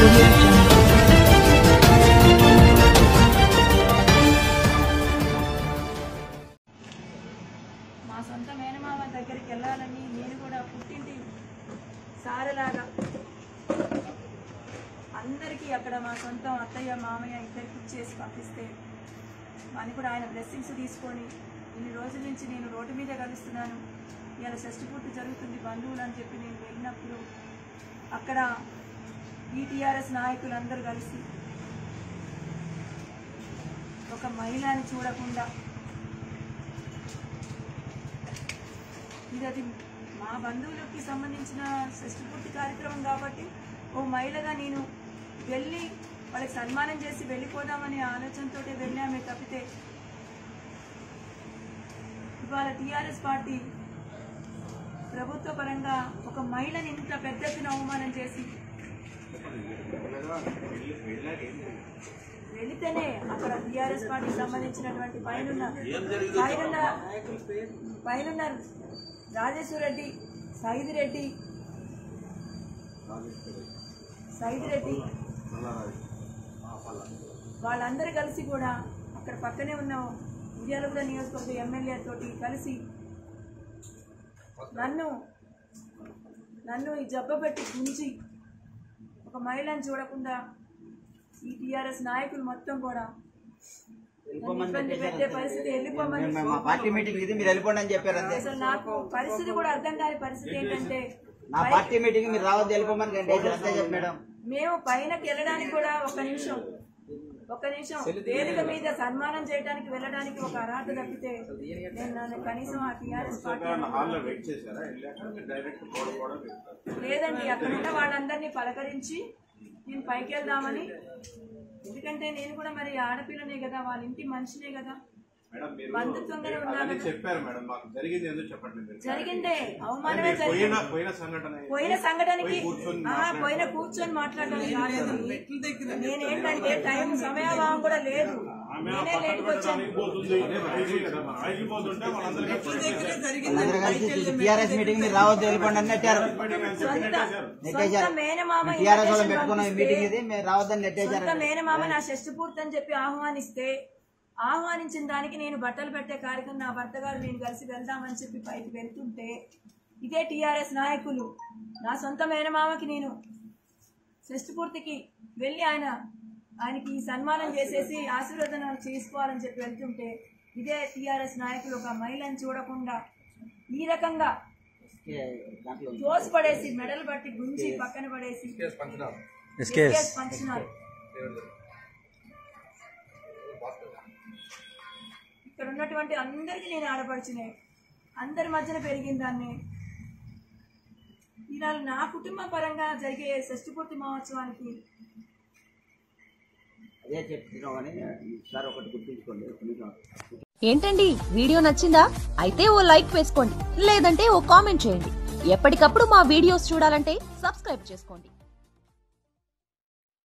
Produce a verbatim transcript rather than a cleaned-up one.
audio jungle. మా సొంత మేనమామ దగ్గరికి వెళ్ళాలని నేను కూడా పుట్టింటి సారలాగా అందరికీ అక్కడ మా సొంతం అత్తయ్య మామయ్య ఇద్దరికి ఇచ్చేసి పంపిస్తే అని కూడా ఆయన బ్లెస్సింగ్స్ తీసుకొని ఇన్ని రోజుల నుంచి నేను రోడ్డు మీద కలుస్తున్నాను, ఇలా షష్ఠి పూర్తి జరుగుతుంది బంధువులు అని చెప్పి నేను వెళ్ళినప్పుడు అక్కడ ఈ టీఆర్ఎస్ నాయకులందరూ కలిసి ఒక మహిళని చూడకుండా ఇది అది మా బంధువులకి సంబంధించిన షష్ఠి పూర్తి కార్యక్రమం కాబట్టి ఓ మహిళగా నేను వెళ్ళి వాళ్ళకి సన్మానం చేసి వెళ్ళిపోదామనే ఆలోచనతో వెళ్ళామే తప్పితే ఇవాళ టీఆర్ఎస్ పార్టీ ప్రభుత్వ పరంగా ఒక మహిళని ఇంత పెద్ద ఎత్తున అవమానం చేసి వెళితేనే అక్కడ టీఆర్ఎస్ పార్టీకి సంబంధించినటువంటి పైనున్న పైనున్న పైనున్న రాజేశ్వర రెడ్డి సైద్ రెడ్డి సైద్ రెడ్డి వాళ్ళందరూ కలిసి కూడా అక్కడ పక్కనే ఉన్న ఉయ్యాలగూడ నియోజకవర్గ ఎమ్మెల్యే తోటి కలిసి నన్ను నన్ను ఈ జబ్బ పెట్టి గుంచి ఒక మహిళను చూడకుండా ఈ టీఆర్ఎస్ నాయకులు మొత్తం కూడా పెట్టే పరిస్థితి వెళ్ళిపోమని అసలు నాకు పరిస్థితి కూడా అర్థం కాని పరిస్థితి ఏంటంటే నా పార్టీ మీటింగ్ మీరు రావద్దు వెళ్ళిపోమని మేడం మేము పైనకి వెళ్ళడానికి కూడా ఒక నిమిషం ఒక నిమిషం వేదిక మీద సన్మానం చేయడానికి వెళ్ళడానికి ఒక అర్హత తప్పితే నేను నన్ను కనీసం ఆ టీఆర్ఎస్ పార్టీ లేదండి అక్కడ ఉన్న వాళ్ళందరినీ పలకరించి నేను పైకి వెళ్దామని, ఎందుకంటే నేను కూడా మరి ఆడపిల్లనే కదా, వాళ్ళ ఇంటి మనిషినే కదా, బంధుత్వంగానే ఉన్నాను. జరిగిందే అవమానమే జరిగింది. పోయిన సంఘటనకి పోయిన కూర్చొని మాట్లాడడానికి కాలేదు. నేనేంటంటే టైం సమయాభావం కూడా లేదు, నేనే లేట్కి వచ్చాను. సొంత మేనమామ సొంత మేనమామ నా షష్ఠి పూర్తి అని చెప్పి ఆహ్వానిస్తే ఆహ్వానించిన దానికి నేను బట్టలు పెట్టే కార్యక్రమం నా భర్త గారు నేను కలిసి వెళ్దామని చెప్పి పైకి వెళ్తుంటే ఇదే టీఆర్ఎస్ నాయకులు నా సొంత మేనమామకి నేను షష్ఠి పూర్తికి వెళ్ళి ఆయన ఆయనకి సన్మానం చేసేసి ఆశీర్వాదం చేసుకోవాలని చెప్పి వెళ్తుంటే ఇదే టీఆర్ఎస్ నాయకులు ఒక మహిళను చూడకుండా ఈ రకంగా తోసిపడేసి మెడలు పట్టి గుంజి పక్కన పడేసి పంచినారు. ఇక్కడ ఉన్నటువంటి అందరికీ నేను ఆడపడిచినే, అందరి మధ్యన పెరిగిన దాన్ని. ఈనాడు నా కుటుంబ పరంగా జరిగే షష్ఠి పూర్తి మహోత్సవానికి ఏంటండి వీడియో నచ్చిందా? అయితే ఓ లైక్ వేసుకోండి, లేదంటే ఓ కామెంట్ చేయండి. ఎప్పటికప్పుడు మా వీడియోస్ చూడాలంటే సబ్స్క్రైబ్ చేసుకోండి.